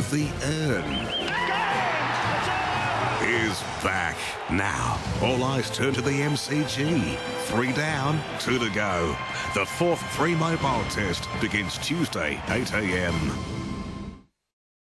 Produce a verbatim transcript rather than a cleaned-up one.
The Urn is back. Now, all eyes turn to the M C G. Three down, two to go. The fourth Three Mobile test begins Tuesday, eight a m